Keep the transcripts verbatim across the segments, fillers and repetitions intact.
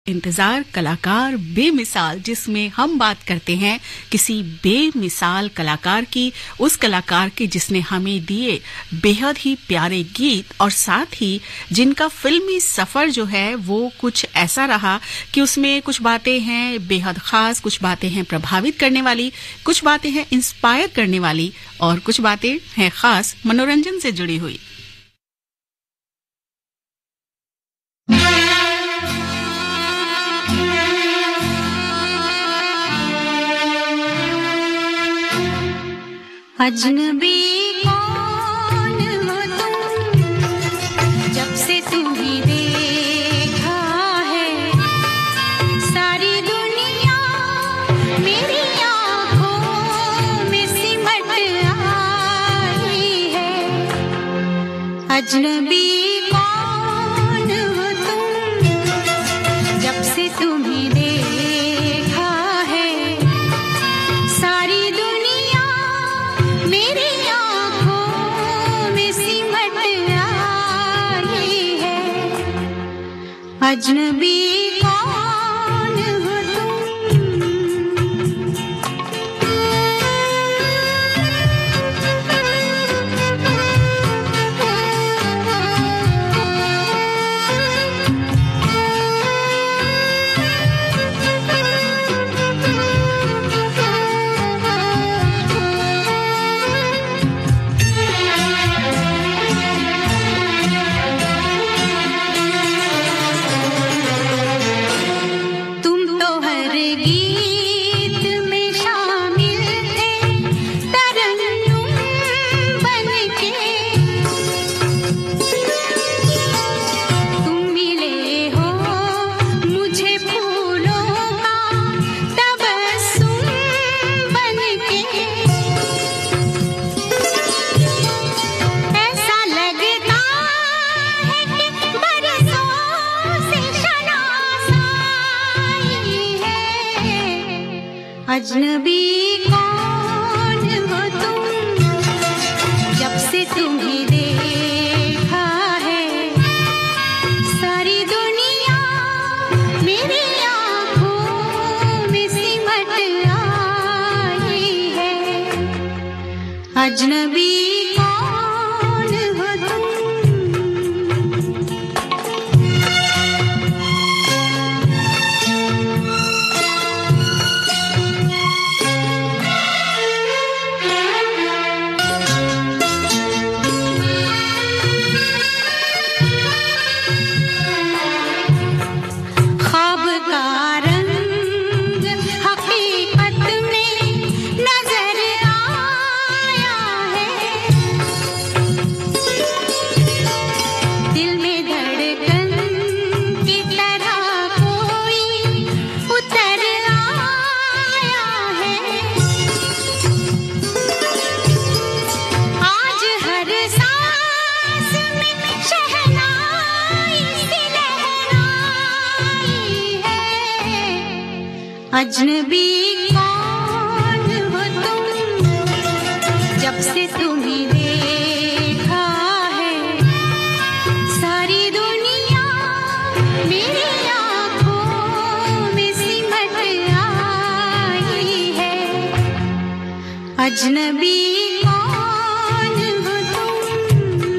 इंतजार कलाकार बेमिसाल, जिसमें हम बात करते हैं किसी बेमिसाल कलाकार की, उस कलाकार के जिसने हमें दिए बेहद ही प्यारे गीत और साथ ही जिनका फिल्मी सफर जो है वो कुछ ऐसा रहा कि उसमें कुछ बातें हैं बेहद खास, कुछ बातें हैं प्रभावित करने वाली, कुछ बातें हैं इंस्पायर करने वाली और कुछ बातें हैं खास मनोरंजन से जुड़ी हुई। अजनबी कौन हो तुम, जब से तुम्हें देखा है सारी दुनिया मेरी आँखों में सिमट आई है। अजनबी कौन हो तुम, जब से तुम्हें देखा है सारी दुनिया मेरी आँखों में सिमट आई है। अजनबी कौन हो तुम। अजनबी कौन हो तुम, जब से तुम्हें देखा है सारी दुनिया मेरी आँखों में सिमट आई है। अजनबी कौन हो तुम। अजनबी कौन हो तुम, जब से तुम्हें देखा है सारी दुनिया मेरी आँखों में सिमट आई है। अजनबी कौन हो तुम।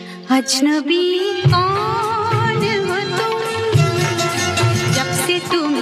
अजनबी कौन हो तुम, जब से तुम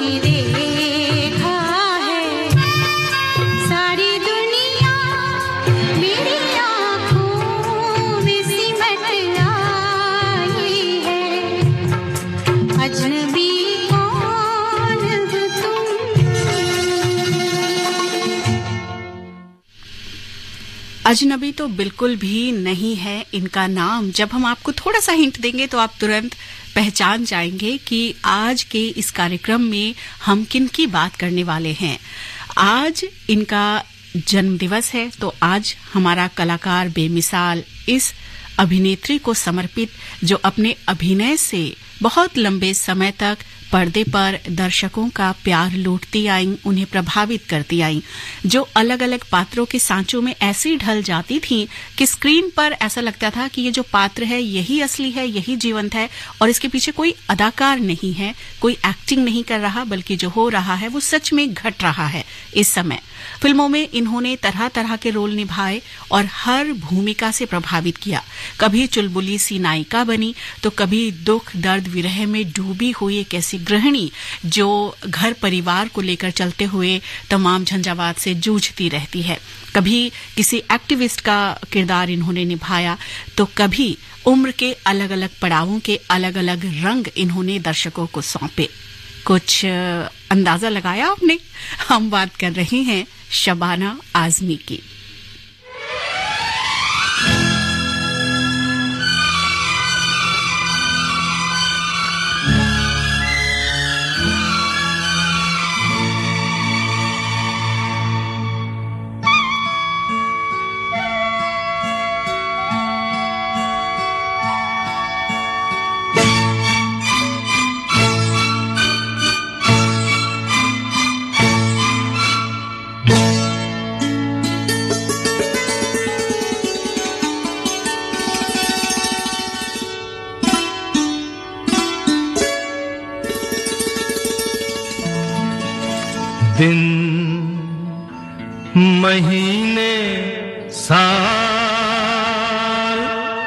अजनबी तो बिल्कुल भी नहीं है इनका नाम। जब हम आपको थोड़ा सा हिंट देंगे तो आप तुरंत पहचान जाएंगे कि आज के इस कार्यक्रम में हम किन की बात करने वाले हैं। आज इनका जन्मदिवस है, तो आज हमारा कलाकार बेमिसाल इस अभिनेत्री को समर्पित, जो अपने अभिनय से बहुत लंबे समय तक पर्दे पर दर्शकों का प्यार लूटती आईं, उन्हें प्रभावित करती आईं, जो अलग अलग पात्रों के सांचों में ऐसी ढल जाती थीं कि स्क्रीन पर ऐसा लगता था कि ये जो पात्र है यही असली है, यही जीवंत है और इसके पीछे कोई अदाकार नहीं है, कोई एक्टिंग नहीं कर रहा, बल्कि जो हो रहा है वो सच में घट रहा है। इस समय फिल्मों में इन्होंने तरह तरह के रोल निभाए और हर भूमिका से प्रभावित किया। कभी चुलबुली सी नायिका बनी, तो कभी दुख दर्द विरह में डूबी हुई एक ऐसी गृहिणी जो घर परिवार को लेकर चलते हुए तमाम झंझावात से जूझती रहती है। कभी किसी एक्टिविस्ट का किरदार इन्होंने निभाया, तो कभी उम्र के अलग अलग पड़ावों के अलग अलग रंग इन्होंने दर्शकों को सौंपे। कुछ अंदाजा लगाया आपने? हम बात कर रहे हैं शबाना आजमी की। दिन महीने साल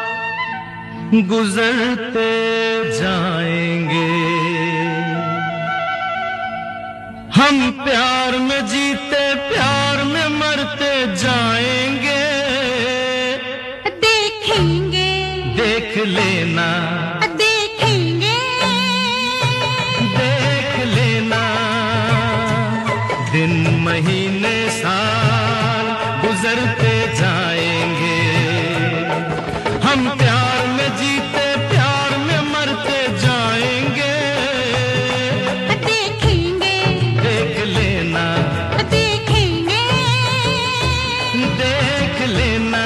गुजरते जाएंगे, हम प्यार में जीते प्यार में मरते जाएंगे। देखेंगे देख लेना देखेंगे देख लेना, दिन महीने साल गुजरते जाएंगे, हम प्यार में जीते प्यार में मरते जाएंगे। देखेंगे देख लेना देखेंगे देख लेना,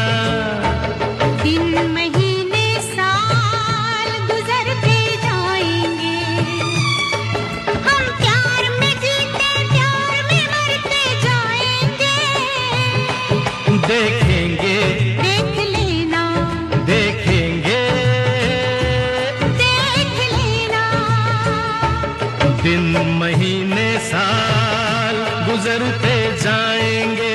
दिन महीने साल गुजरते जाएंगे, हम प्यार में जीते प्यार में मरते जाएंगे। देखेंगे देख लेना देखेंगे देख लेना, दिन महीने साल गुजरते जाएंगे।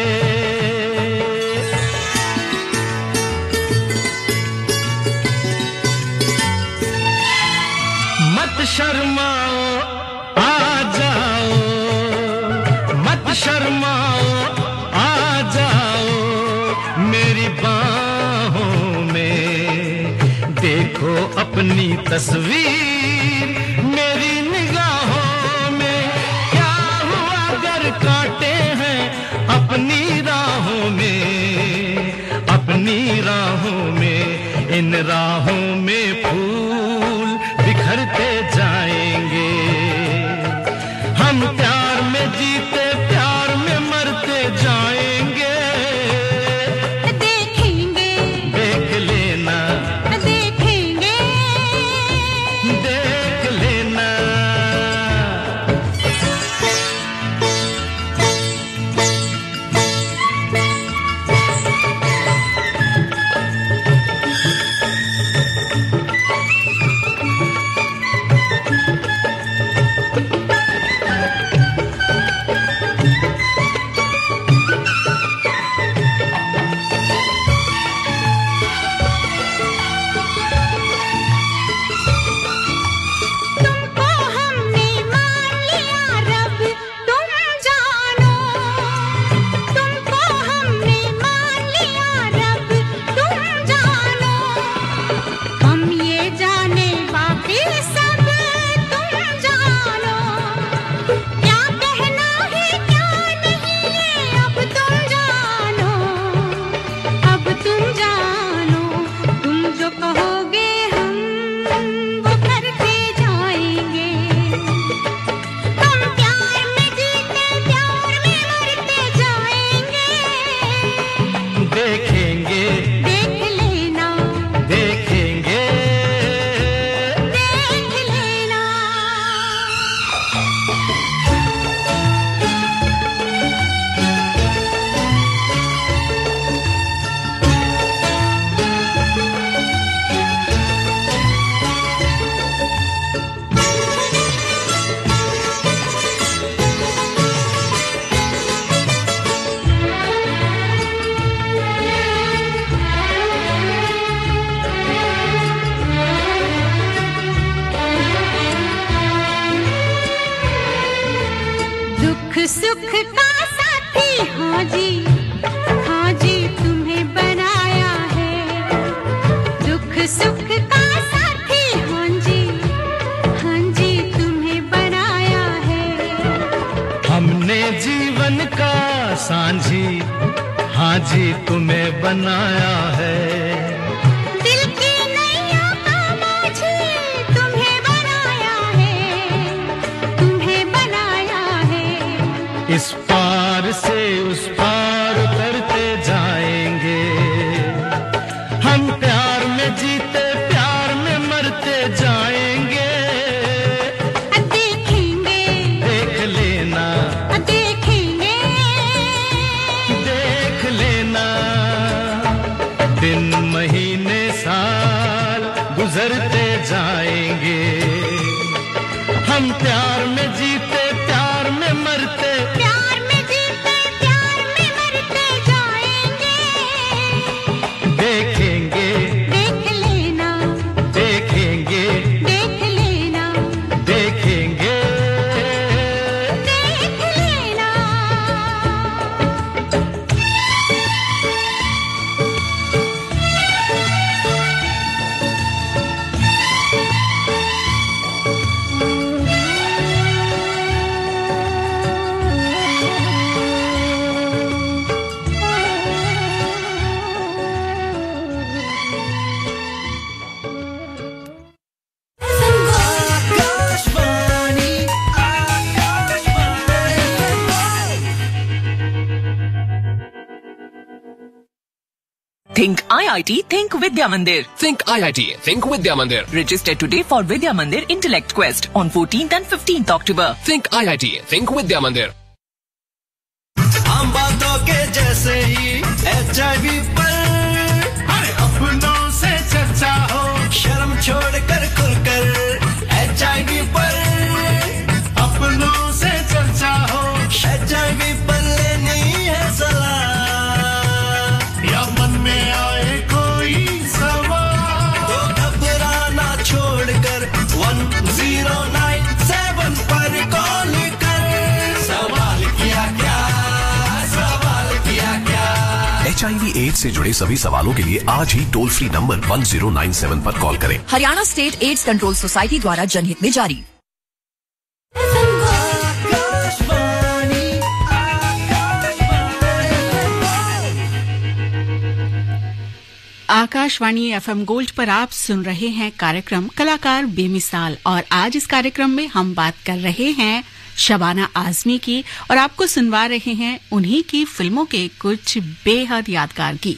मत शर्माओ आ जाओ, मत शर्माओ आ जाओ, मेरी बाहों में देखो अपनी तस्वीर, मेरी निगाहों में क्या हुआ अगर कांटे हैं अपनी राहों में, अपनी राहों में, इन राहों में फूल बिखरते जाएंगे, हम प्यार में जीते प्यार में मरते जाएंगे। देखेंगे देख लेना देखेंगे देख लेना, सुख का साथी हाँ जी हाँ जी तुम्हें बनाया है दुख सुख का साथी हाँ जी हाँ जी तुम्हें बनाया है हमने जीवन का सांझी हाँ जी तुम्हें बनाया है दिल की नैया का माझी तुम्हें बनाया है तुम्हें बनाया है इस पार से उस पार उतरते जाएंगे हम प्यार में जीते प्यार में मरते जाएंगे देखेंगे देख लेना देखेंगे देख लेना दिन महीने साल गुजरते जाएंगे हम प्यार में जीते प्यार में मरते प्यार में जीते प्यार में मरते जाएंगे देखेंगे देख लेना देखेंगे देख लेना देखेंगे देख लेना Think I I T, Think Vidya Mandir. Think I I T, Think Vidya Mandir. Register today for Vidya Mandir Intellect Quest on fourteenth and fifteenth October. Think I I T, Think Vidya Mandir. हम बातों के जैसे ही H I we पर अरे अपनों से चर्चा हो शर्म छोड़ कर खुलकर एच आई वी पर अपनों से चर्चा हो एच आई वी पर लेनी है सलाह या मन में आए कोई सवाल तो घबराना छोड़कर वन जीरो नाइन सेवन पर कॉल कर सवाल किया क्या एच आई वी एड्स से जुड़े सभी सवालों के लिए आज ही toll free number one zero nine seven पर कॉल करें। Haryana state AIDS control society द्वारा जनहित में जारी। आकाशवाणी एफएम गोल्ड पर आप सुन रहे हैं कार्यक्रम कलाकार बेमिसाल और आज इस कार्यक्रम में हम बात कर रहे हैं शबाना आजमी की और आपको सुनवा रहे हैं उन्हीं की फिल्मों के कुछ बेहद यादगार गीत।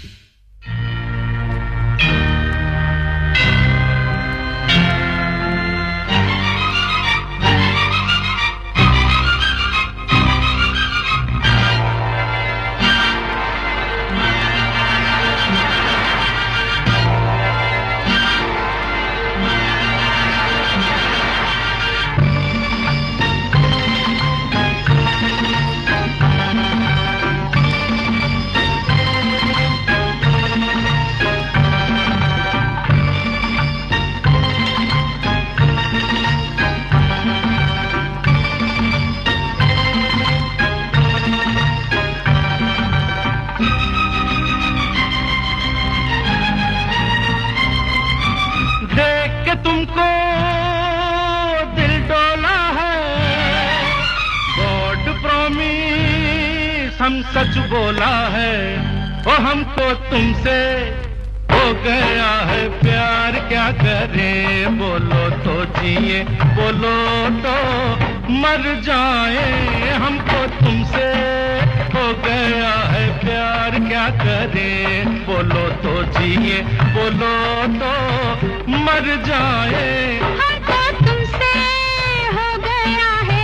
सच बोला है ओ हमको तुमसे हो गया है प्यार क्या करें बोलो तो जिए बोलो तो मर जाए हमको तुमसे हो गया है प्यार क्या करें बोलो तो जिए बोलो तो मर जाए हमको तुमसे हो गया है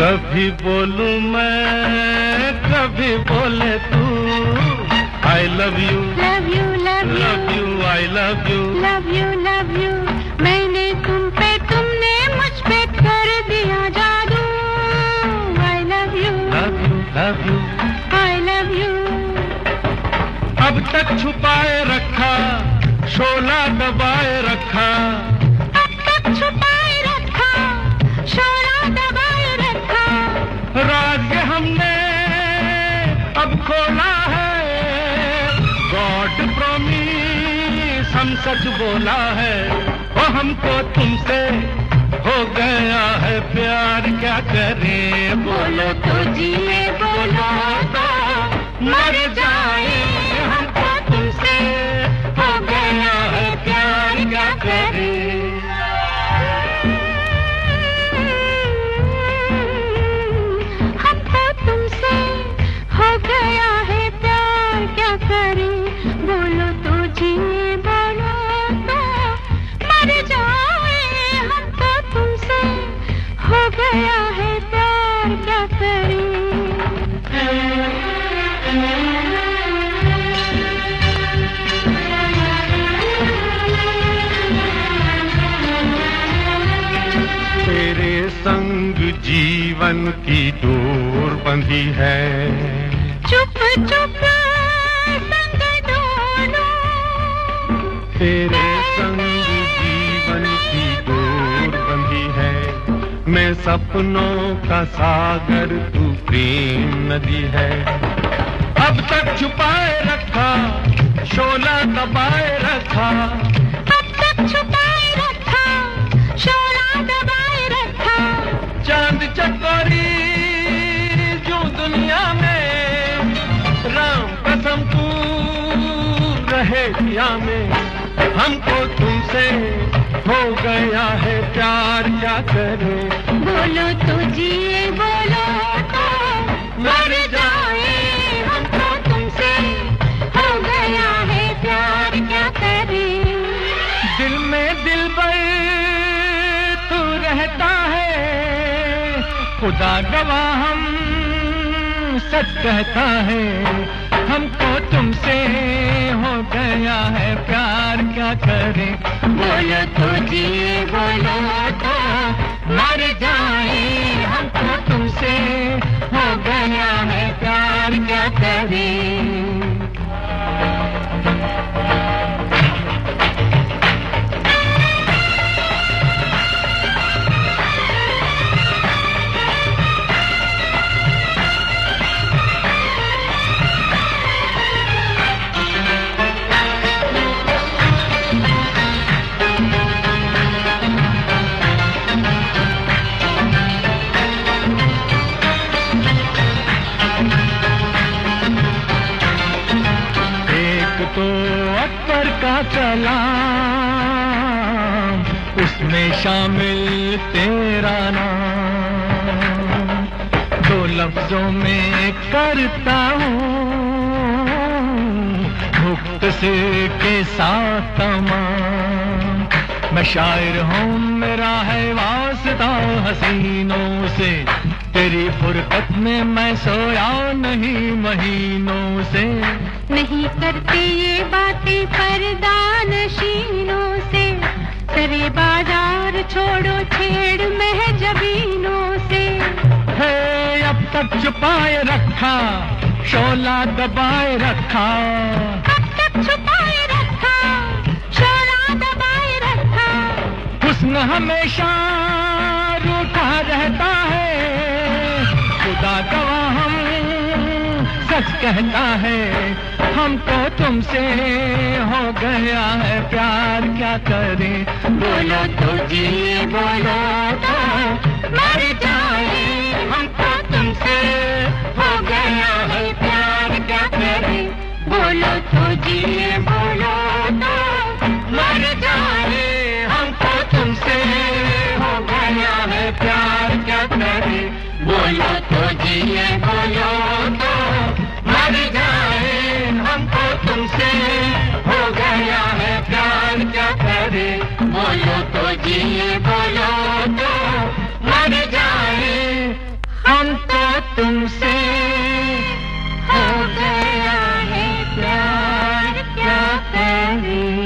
कभी बोलूं मैं कभी बोले तू I love you love you love you love you I love you love you love you मैंने तुम पे तुमने मुझ पे कर दिया जादू I love you love you love you I love you अब तक छुपाए रखा शोला दबाए रखा अब तक छुपाए रखा शोला दबाए रखा राज ये हमने अब खोला है गॉड प्रॉमिस हम सच बोला है वो हमको तुमसे हो गया है प्यार क्या करें बोलो तो जिए बोलो तो मर जाए हमको तुमसे हो गया है प्यार क्या करें हमको तुमसे हो गया है प्यार क्या करें बोलो तो जिए बोलो तो मर जाए हमको तुमसे हो गया है प्यार क्या करें तेरे संग जीवन की डोर बंधी है चुप चुप संग दोनों तेरे संग जीवन की डोर बंधी है मैं सपनों का सागर तू प्रेम नदी है अब तक छुपाए रखा शोला दबाए रखा अब तक छुपाए रखा शोला दबाए रखा चांद चकोरी जो दुनिया में राम कसम तू रहे पिया में हमको तुमसे हो गया है प्यार क्या करे बोलो तो जिए बोलो तो मर जाए हमको तुमसे हो गया है प्यार क्या करे दिल में दिल पर तू रहता है खुदा गवाह हम सच कहता है हमको तुमसे हो गया है प्यार क्या करे बोलो तो जिए बोलो तो मर जाए हमको तुमसे हो गया है प्यार क्या करे तो अकबर का कलाम उसमें शामिल तेरा नाम दो लफ्जों में करता हूँ मुख्तसर के साथ तमाम मैं शायर हूँ मेरा है वास्ता हसीनों से तेरी फुरकत में मैं सोया नहीं महीनों से नहीं करते ये बातें पर्दानशीनों से सरे बाजार छोड़ो छेड़ महजबीनों से है अब तक छुपाए रखा शोला दबाए रखा अब तक छुपाए रखा शोला दबाए रखा हुस्न हमेशा रूठा रहता है खुदा गवाह हम सच कहता है हमको तुमसे हो गया है प्यार क्या करें बोलो तो जिए बोलो तो मर जाए हमको तुमसे हो गया है प्यार क्या करें बोलो तो जिए बोलो तो मर जाए हमको तुमसे हो गया है प्यार क्या करें बोलो तो जिए बोलो तो मर जाए हमको तुमसे हो गया है प्यार क्या करे बोलो तो जिए बोलो तो मर जाए तुमसे हो गया है प्यार क्या करें।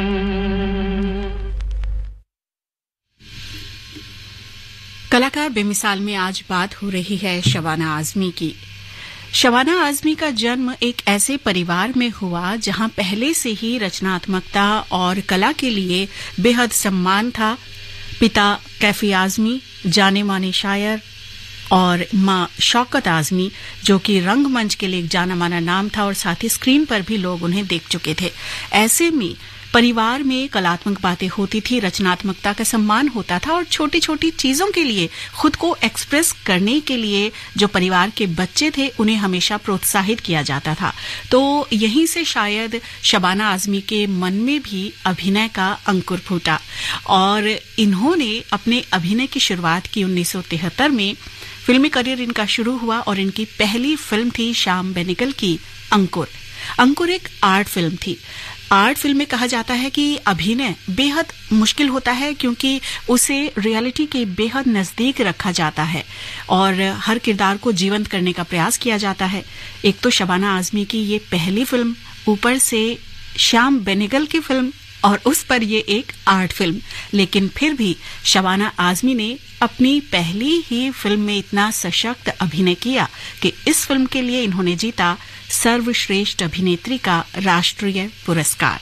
कलाकार बेमिसाल में आज बात हो रही है शबाना आजमी की। शबाना आजमी का जन्म एक ऐसे परिवार में हुआ जहां पहले से ही रचनात्मकता और कला के लिए बेहद सम्मान था। पिता कैफी आजमी जाने माने शायर और मां शौकत आजमी जो कि रंगमंच के लिए एक जाना माना नाम था और साथ ही स्क्रीन पर भी लोग उन्हें देख चुके थे। ऐसे में परिवार में कलात्मक बातें होती थी, रचनात्मकता का सम्मान होता था और छोटी छोटी चीजों के लिए खुद को एक्सप्रेस करने के लिए जो परिवार के बच्चे थे उन्हें हमेशा प्रोत्साहित किया जाता था। तो यहीं से शायद शबाना आजमी के मन में भी अभिनय का अंकुर फूटा और इन्होंने अपने अभिनय की शुरुआत की उन्नीस सौ तिहत्तर में। फिल्मी करियर इनका शुरू हुआ और इनकी पहली फिल्म थी श्याम बेनेगल की अंकुर। अंकुर एक आर्ट फिल्म थी। आर्ट फिल्म में कहा जाता है कि अभिनय बेहद मुश्किल होता है क्योंकि उसे रियलिटी के बेहद नजदीक रखा जाता है और हर किरदार को जीवंत करने का प्रयास किया जाता है। एक तो शबाना आजमी की ये पहली फिल्म, ऊपर से श्याम बेनेगल की फिल्म और उस पर ये एक आर्ट फिल्म। लेकिन फिर भी शबाना आजमी ने अपनी पहली ही फिल्म में इतना सशक्त अभिनय किया कि इस फिल्म के लिए इन्होंने जीता सर्वश्रेष्ठ अभिनेत्री का राष्ट्रीय पुरस्कार।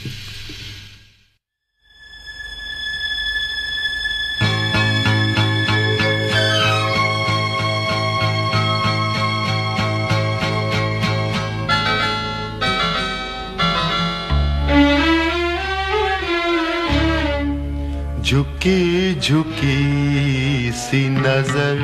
झुकी झुकी सी नजर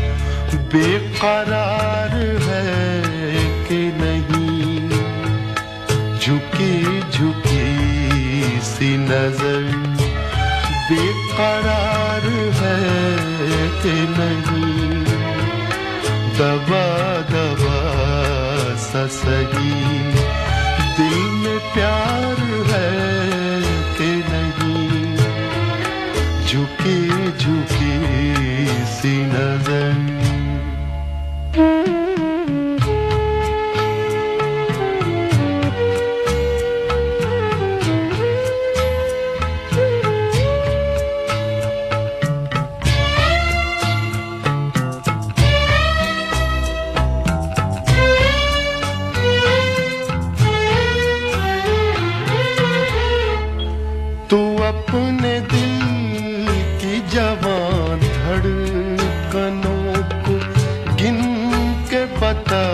बेकरार है कि नहीं, झुकी झुकी सी नजर बेकरार है कि नहीं, दबा दबा सा सही दिल में प्यार है कि नहीं, झुकी झुकी सी नजर। तू अपने दिल की जवान धड़कनों को गिन के बता,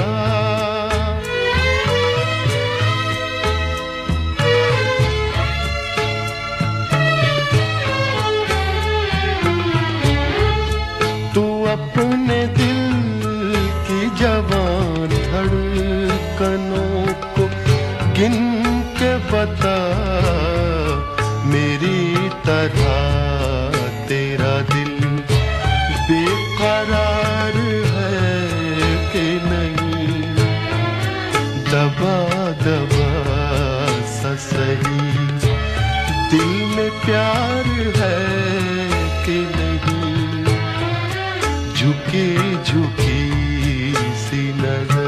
तू अपने दिल की जवान धड़कनों को गिन के बता, मेरी तरह तेरा दिल बेकरार है कि नहीं, दबा दबा सा सही दिल में प्यार है कि नहीं, झुकी झुकी सी नजर।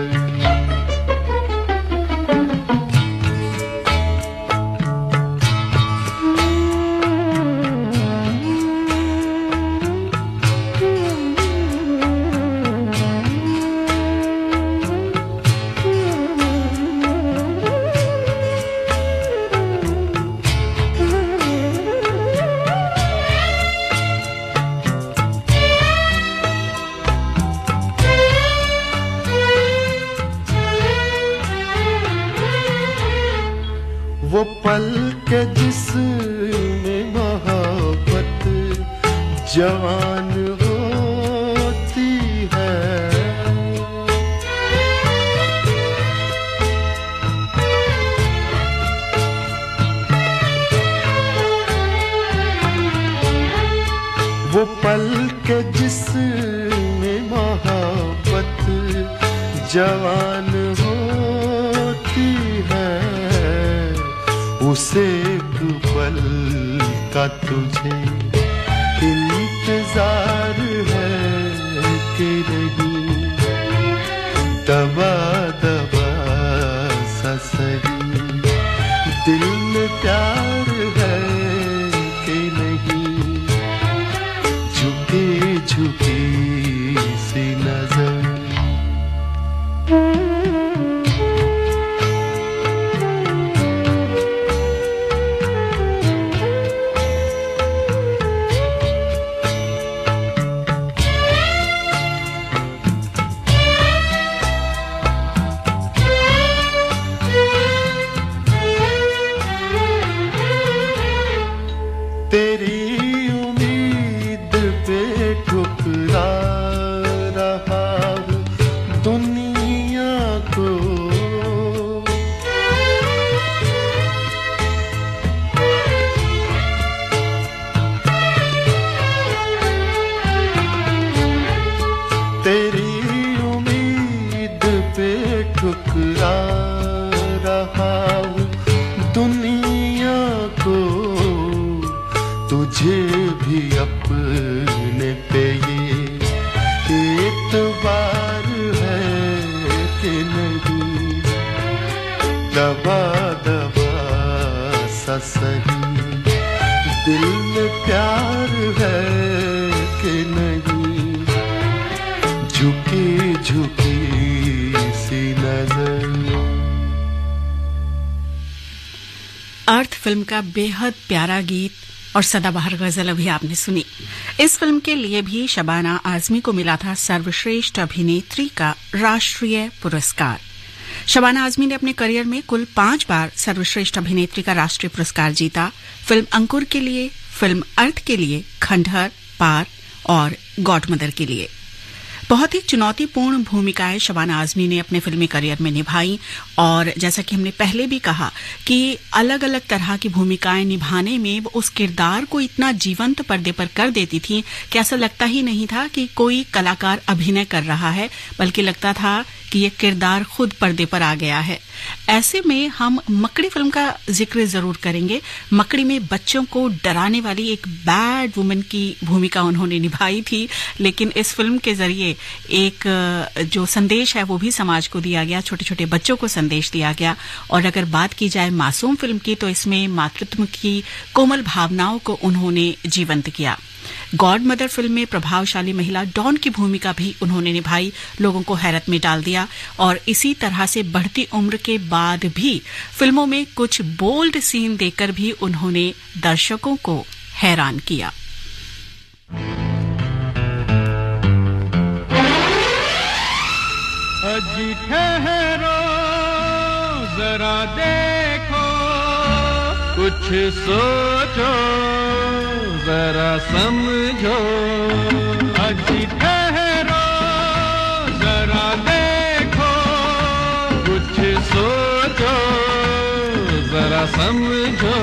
वो पल के जिसमें मोहब्बत जवान होती है, वो पल के जिसमें मोहब्बत जवान होती है, उसे एक पल का तुझे इंतजार है कि नहीं, दबा दबा सा सही दिल में प्यार है कि नहीं झुकी झुकी सी नजर अर्थ फिल्म का बेहद प्यारा गीत और सदाबहार गजल अभी आपने सुनी। इस फिल्म के लिए भी शबाना आजमी को मिला था सर्वश्रेष्ठ अभिनेत्री का राष्ट्रीय पुरस्कार। शबाना आजमी ने अपने करियर में कुल पांच बार सर्वश्रेष्ठ अभिनेत्री का राष्ट्रीय पुरस्कार जीता। फिल्म अंकुर के लिए, फिल्म अर्थ के लिए, खंडहर, पार और गॉडमदर के लिए। बहुत ही चुनौतीपूर्ण भूमिकाएं शबाना आजमी ने अपने फिल्मी करियर में निभाई और जैसा कि हमने पहले भी कहा कि अलग अलग तरह की भूमिकाएं निभाने में वो उस किरदार को इतना जीवंत पर्दे पर कर देती थी कि ऐसा लगता ही नहीं था कि कोई कलाकार अभिनय कर रहा है, बल्कि लगता था कि ये किरदार खुद पर्दे पर आ गया है। ऐसे में हम मकड़ी फिल्म का जिक्र जरूर करेंगे। मकड़ी में बच्चों को डराने वाली एक बैड वुमन की भूमिका उन्होंने निभाई थी, लेकिन इस फिल्म के जरिए एक जो संदेश है वो भी समाज को दिया गया, छोटे छोटे बच्चों को संदेश दिया गया। और अगर बात की जाए मासूम फिल्म की तो इसमें मातृत्व की कोमल भावनाओं को उन्होंने जीवंत किया। गॉड मदर फिल्म में प्रभावशाली महिला डॉन की भूमिका भी उन्होंने निभाई, लोगों को हैरत में डाल दिया। और इसी तरह से बढ़ती उम्र के बाद भी फिल्मों में कुछ बोल्ड सीन देकर भी उन्होंने दर्शकों को हैरान किया। अजी ठहरो जरा देखो, कुछ सोचो जरा समझो। अजी ठहरो जरा देखो, कुछ सोचो जरा समझो।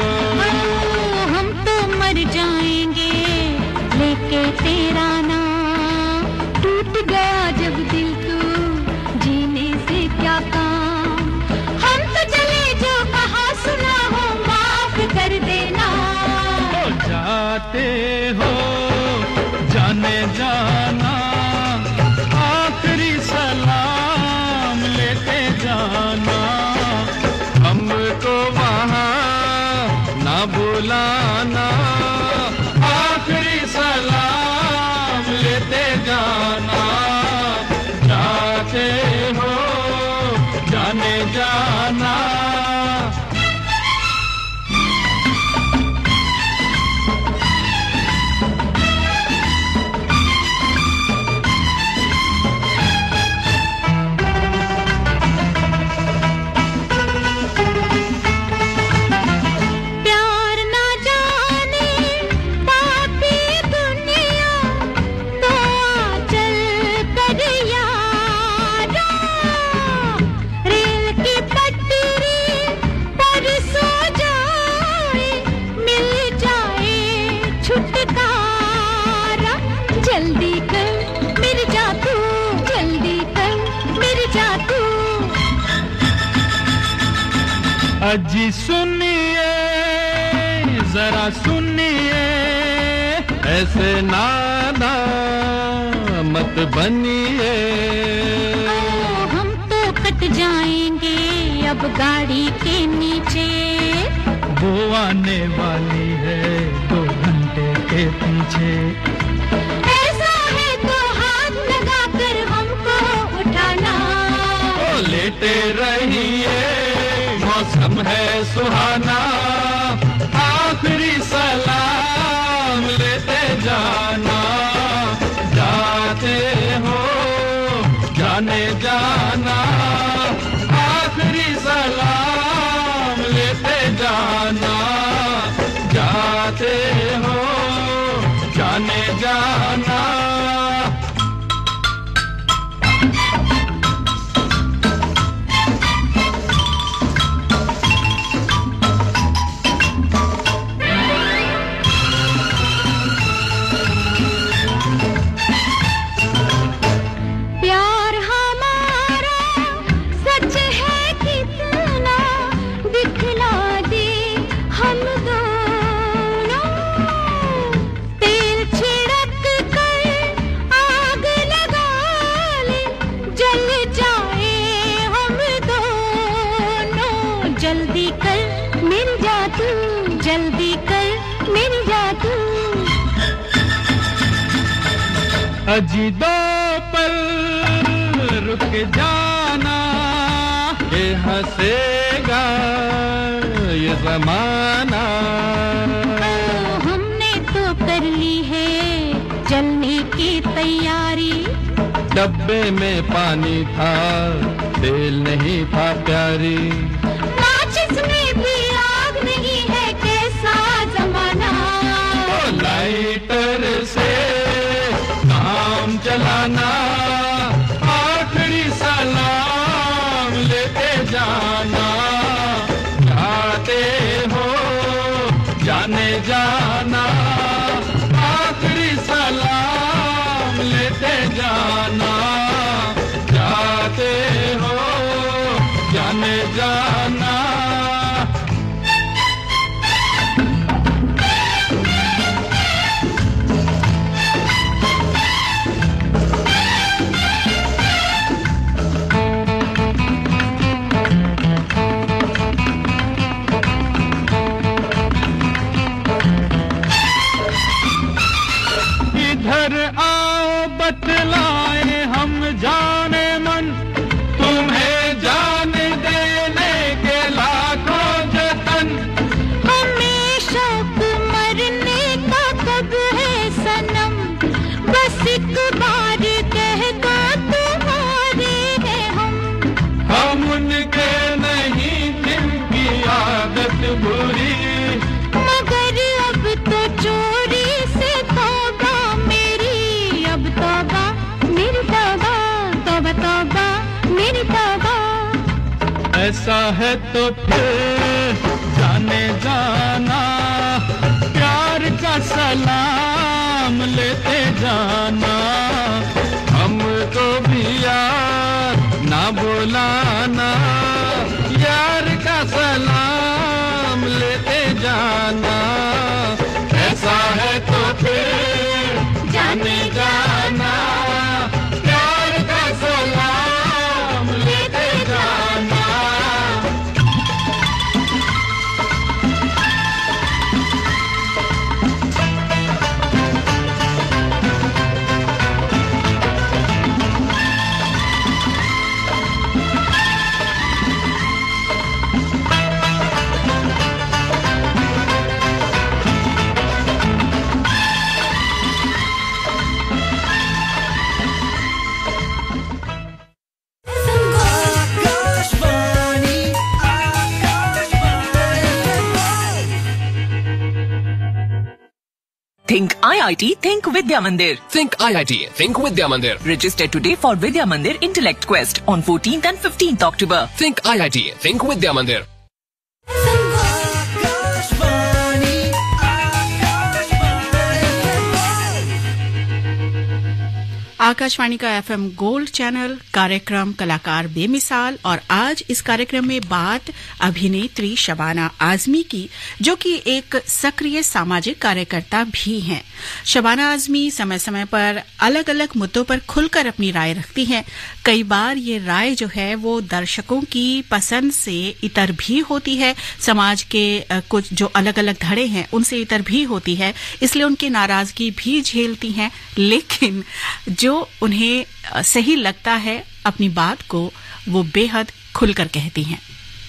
हम तो मर जाएंगे लेके तेरा नाम, टूट गया जब दिल तू जीने से क्या काम। हम तो चले जो कहा सुना हो माफ कर देना। जाते हो जाने जाना, आखिरी सलाम लेते जाना। हमको वहाँ ना बुलाना, आखिरी सलाम लेते जाना। जाते हो जाने जाना। अजी सुनिए जरा सुनिए, ऐसे नाना मत बनिए। गाड़ी के नीचे, वो आने वाली है दो घंटे के पीछे। ऐसा है तो हाथ लगा कर हमको उठाना। ओ लेटे रहिए, मौसम है सुहाना, आखिरी सलाम लेते जाना। जाते हो जाने जाना, आखिरी सलाम लेते जाना। जाते हो जाने जाना। प्यार हमारा सच है कितना, दिखला दे हम दोनों। तेल छिड़क कर आग लगा ले, जल जाए हम दोनों। जल्दी कर मिल जा तू, जल्दी कर मिल जा तू। अजी दो पल रुक जाना, ये हंसेगा ये जमाना। हमने तो कर ली है जलने की तैयारी। डब्बे में पानी था, तेल नहीं था प्यारी। माचिस में भी आग नहीं है, कैसा जमाना। ओ लाइटर से काम चलाना, आखिरी सलाम लेते जाना। जाते हो जाने जाना, आखिरी सलाम लेते जाना। जाते हो जाने जाना। इधर आओ बतलाए हम जाने मन, तुम्हें जान देने के लाखों जतन। हमें शौक मरने का कब है सनम, बस एक बार कह दो तुम्हारे हैं हम। हम उनके नहीं जिनकी आदत बुरी, मगर अब तो चोरी से तौबा मेरी, अब तौबा मेरी तौबा, तौबा तौबा मेरी तौबा। ऐसा है तो फिर जाने जाना, प्यार का सलाम लेते जाना। हमको भी यार ना बुलाना, यार का सलाम लेते जाना। ऐसा है तो फिर जाने जाना, प्यार का सलाम लेते जाना। Think I I T, Think Vidya Mandir. Think I I T. Think Vidya Mandir. Register today for Vidya Mandir Intellect Quest on fourteenth and fifteenth October. Think I I T. Think Vidya Mandir. Akashvani का FM gold channel, कार्यक्रम कलाकार बेमिसाल। और आज इस कार्यक्रम में बात अभिनेत्री शबाना आजमी की, जो कि एक सक्रिय सामाजिक कार्यकर्ता भी हैं। शबाना आजमी समय समय पर अलग अलग मुद्दों पर खुलकर अपनी राय रखती हैं। कई बार ये राय जो है वो दर्शकों की पसंद से इतर भी होती है, समाज के कुछ जो अलग अलग धड़े हैं उनसे इतर भी होती है, इसलिए उनकी नाराजगी भी झेलती हैं। लेकिन जो उन्हें सही लगता है अपनी बात को वो बेहद खुलकर कहती हैं।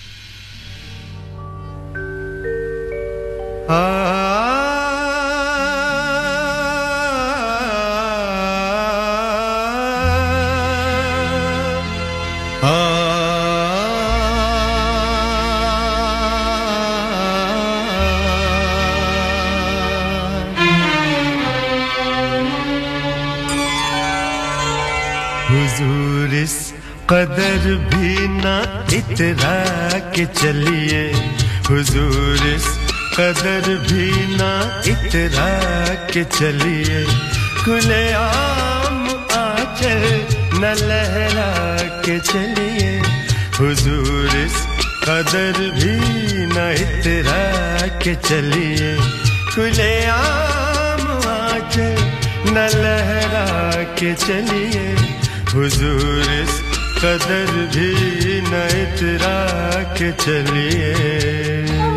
हुजूर इस कदर भी ना इतरा के चलिए, हुजूर इस कदर भी ना इतरा के चलिए, खुले आम आंचल न लहरा के चलिए, हुजूर इस कदर भी न इतरा के चलिए, खुले आम आंचल न लहरा के चलिए, हुजूर इस कदर भी न इतरा के चलिए।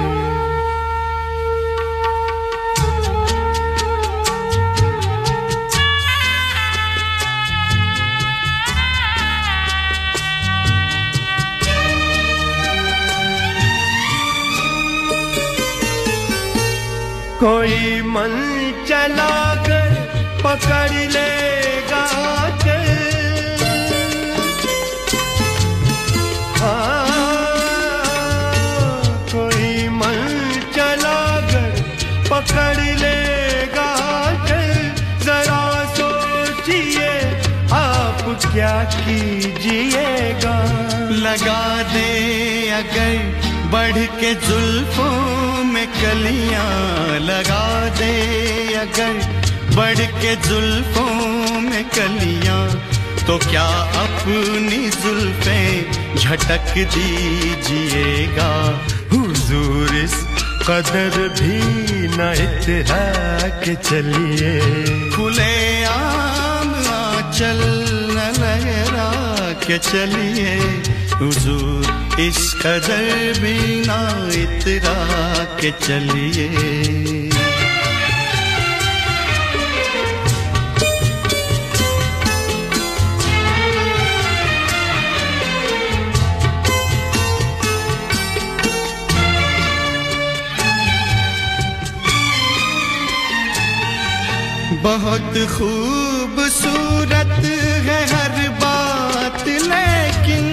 कोई मन चला कर पकड़ लेगा चल, कोई मन चला कर पकड़ लेगा चल, जरा सोचिए आप क्या कीजिएगा, लगा दे अगर बढ़ के जुल्फों में कलियां, लगा दे अगर बढ़ के जुल्फों में कलियां, तो क्या अपनी जुल्फें झटक दीजिएगा, हुजूर इस कदर भी न इतरा के चलिए, खुले आम आंचल न लहरा के चलिए, हुजूर इस कदर भी न इतरा के चलिए। बहुत खूबसूरत है हर बात, लेकिन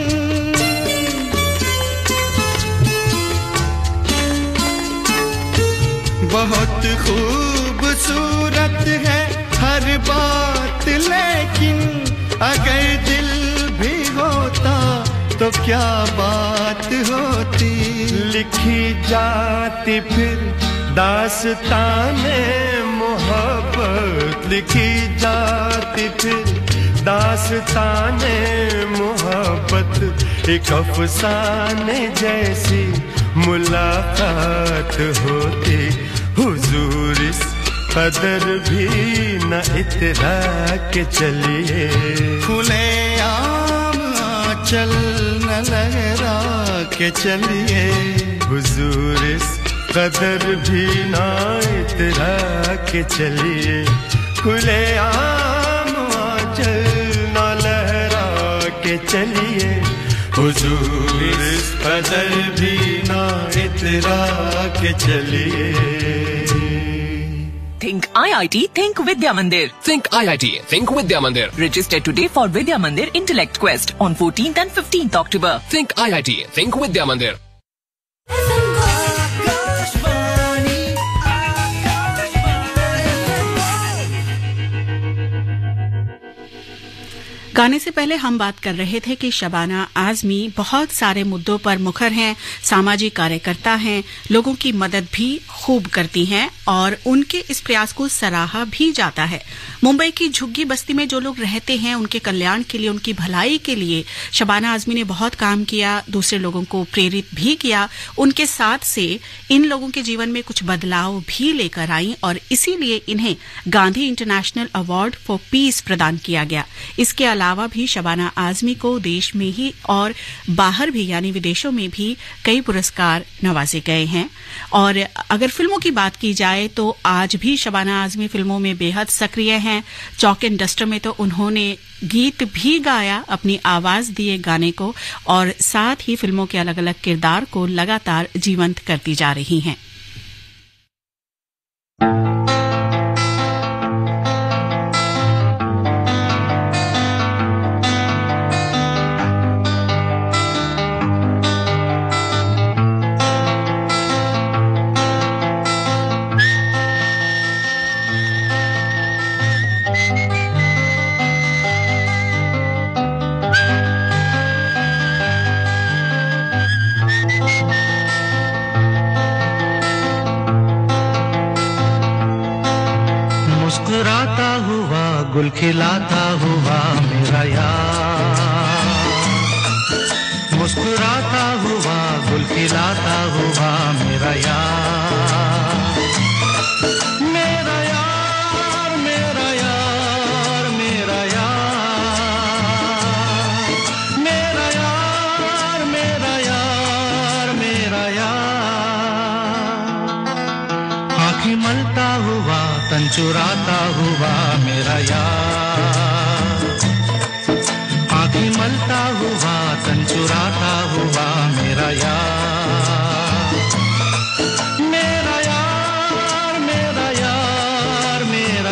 बहुत खूबसूरत है हर बात, लेकिन अगर दिल भी होता तो क्या बात होती, लिखी जाती फिर दास्ताने मोहब्बत, लिखी जाती फिर दास्ताने मोहब्बत, एक अफसाने जैसी मुलाकात होती, हुजूर इस कदर भी न इतरा के चलिए, खुले आम आंचल न लहरा के चलिए, हुजूर इस कदर भी ना इतरा के चलिए, खुले आम आंचल न लहरा के चलिए, हुजूर इस कदर भी ना इतरा के चलिए। Think I I T, Think Vidya Mandir. Think I I T, Think Vidya Mandir. Register today for Vidya Mandir Intellect Quest on fourteenth and fifteenth October. Think I I T, Think Vidya Mandir. गाने से पहले हम बात कर रहे थे कि शबाना आजमी बहुत सारे मुद्दों पर मुखर हैं, सामाजिक कार्यकर्ता हैं, लोगों की मदद भी खूब करती हैं और उनके इस प्रयास को सराहा भी जाता है। मुंबई की झुग्गी बस्ती में जो लोग रहते हैं उनके कल्याण के लिए, उनकी भलाई के लिए शबाना आजमी ने बहुत काम किया, दूसरे लोगों को प्रेरित भी किया। उनके साथ से इन लोगों के जीवन में कुछ बदलाव भी लेकर आई और इसीलिए इन्हें Gandhi international award for peace प्रदान किया गया। इसके अलावा भी शबाना आजमी को देश में ही और बाहर भी यानी विदेशों में भी कई पुरस्कार नवाजे गए हैं। और अगर फिल्मों की बात की जाए तो आज भी शबाना आजमी फिल्मों में बेहद सक्रिय हैं। चॉक एंड डस्टर में तो उन्होंने गीत भी गाया, अपनी आवाज दिए गाने को, और साथ ही फिल्मों के अलग अलग किरदार को लगातार जीवंत करती जा रही हैं। गुल खिलाता हुआ मेरा यार, मुस्कुराता हुआ गुल खिलाता हुआ मेरा यार, मेरा यार मेरा यार मेरा यार, मेरा यार मेरा यार मेरा यार, आँखें मलता हुआ तन चुराता हुआ मेरा यार, आँखें मलता हुआ तन चुराता हुआ मेरा यार, मेरा यार मेरा यार मेरा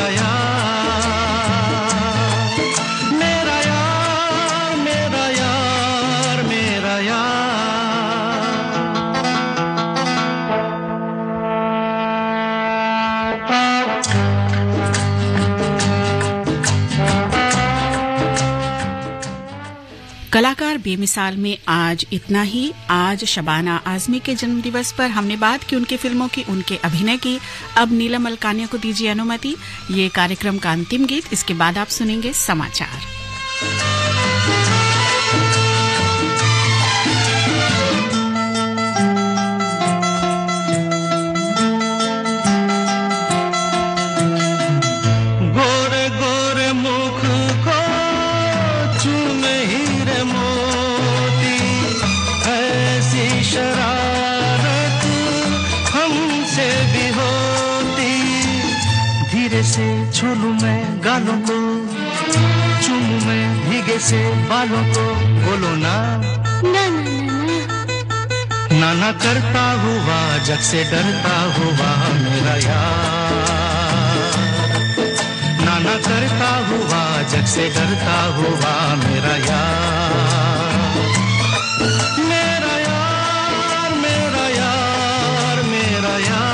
यार, मेरा यार मेरा यार मेरा यार। कलाकार बेमिसाल में आज इतना ही। आज शबाना आजमी के जन्मदिवस पर हमने बात की उनकी फिल्मों की, उनके अभिनय की। अब नीलम अलकानिया को दीजिए अनुमति। ये कार्यक्रम का अंतिम गीत, इसके बाद आप सुनेंगे समाचार। से छूलूं मैं गालों को, चूमूं मैं भीगे से बालों को, बोलो ना ना ना ना ना करता हुआ जग से डरता हुआ मेरा यार, नाना करता हुआ जग से डरता हुआ मेरा यार, मेरा यार मेरा यार मेरा यार,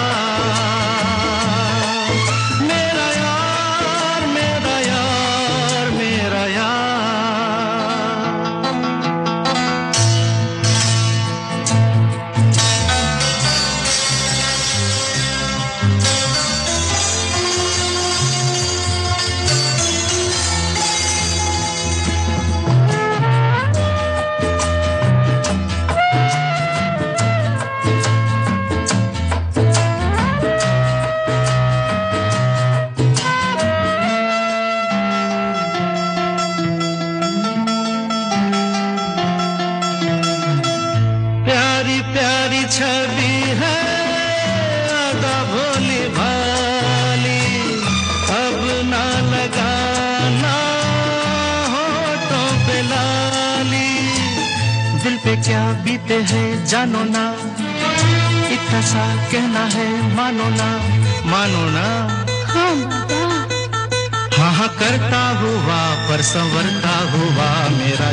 छवि है आदा भोली भाली, अब ना लगाना होठों पे लाली, दिल पे क्या बीते है जानो ना, इतना सा कहना है मानो ना, मानो ना हाँ हाँ हाँ करता हुआ पर संवरता हुआ मेरा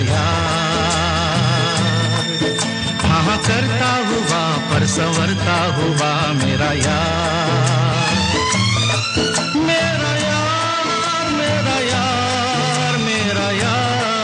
यार, हाँ करता हुआ पर संवरता हुआ मेरा यार, मेरा यार मेरा यार मेरा यार।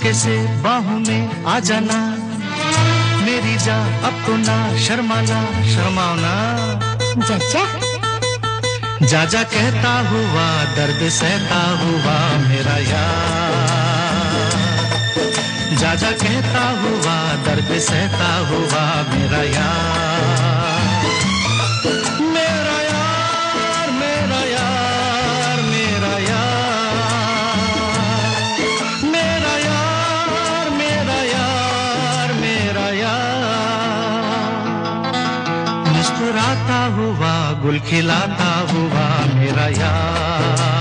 चुपके से बाहों में आ जाना मेरी जा, अब तो ना शर्माना शर्माना। जा जा जा कहता हुआ दर्द सहता हुआ मेरा यार, जा जा कहता हुआ दर्द सहता हुआ मेरा यार, मेरा यार मेरा यार मेरा यार, मेरा यार मेरा यार मेरा यार, मुस्कुराता हुआ गुल खिलाता हुआ मेरा यार।